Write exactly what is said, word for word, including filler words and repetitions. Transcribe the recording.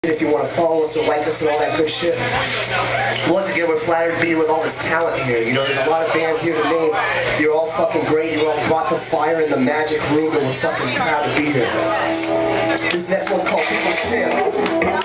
if you want to follow us or like us and all that good shit. Once again, we're flattered to be with all this talent here. You know, there's a lot of bands here to name. You're all fucking great. You all brought the fire in the magic room, and we're fucking proud to be here. This next one's called People's Champ.